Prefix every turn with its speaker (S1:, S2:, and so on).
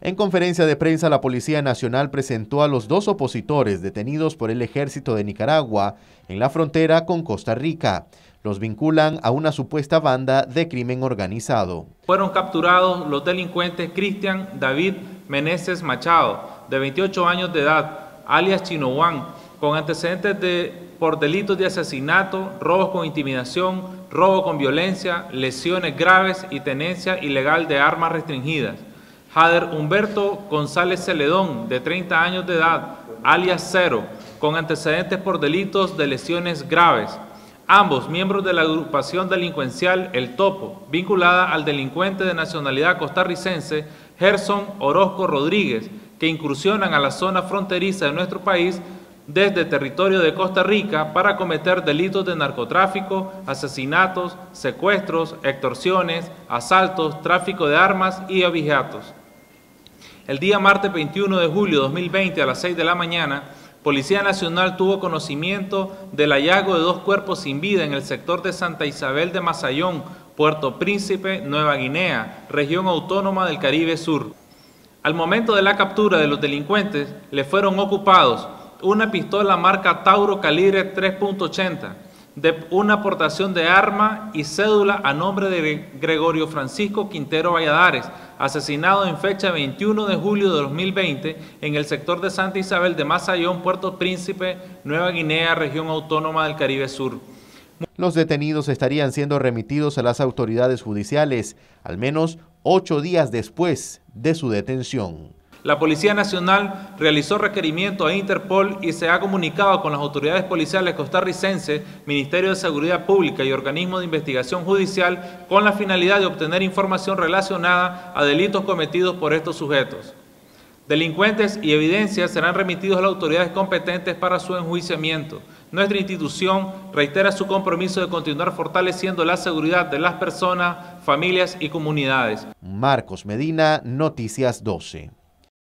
S1: En conferencia de prensa, la Policía Nacional presentó a los 2 opositores detenidos por el Ejército de Nicaragua en la frontera con Costa Rica. Los vinculan a una supuesta banda de crimen organizado.
S2: Fueron capturados los delincuentes Cristian David Meneses Machado, de 28 años de edad, alias Chino Juan, con antecedentes por delitos de asesinato, robos con intimidación, robo con violencia, lesiones graves y tenencia ilegal de armas restringidas. Jader Humberto González Celedón, de 30 años de edad, alias Cero, con antecedentes por delitos de lesiones graves. Ambos miembros de la agrupación delincuencial El Topo, vinculada al delincuente de nacionalidad costarricense Gerson Orozco Rodríguez, que incursionan a la zona fronteriza de nuestro país desde territorio de Costa Rica para cometer delitos de narcotráfico, asesinatos, secuestros, extorsiones, asaltos, tráfico de armas y abigeatos. El día martes 21 de julio de 2020 a las 6 de la mañana, Policía Nacional tuvo conocimiento del hallazgo de 2 cuerpos sin vida en el sector de Santa Isabel de Mazayón, Puerto Príncipe, Nueva Guinea, región autónoma del Caribe Sur. Al momento de la captura de los delincuentes, le fueron ocupados una pistola marca Tauro calibre 3.80, de una aportación de arma y cédula a nombre de Gregorio Francisco Quintero Valladares, asesinado en fecha 21 de julio de 2020 en el sector de Santa Isabel de Mazayón, Puerto Príncipe, Nueva Guinea, región autónoma del Caribe Sur.
S1: Los detenidos estarían siendo remitidos a las autoridades judiciales, al menos 8 días después de su detención.
S2: La Policía Nacional realizó requerimiento a Interpol y se ha comunicado con las autoridades policiales costarricenses, Ministerio de Seguridad Pública y organismos de investigación judicial con la finalidad de obtener información relacionada a delitos cometidos por estos sujetos. Delincuentes y evidencias serán remitidos a las autoridades competentes para su enjuiciamiento. Nuestra institución reitera su compromiso de continuar fortaleciendo la seguridad de las personas, familias y comunidades.
S1: Marcos Medina, Noticias 12.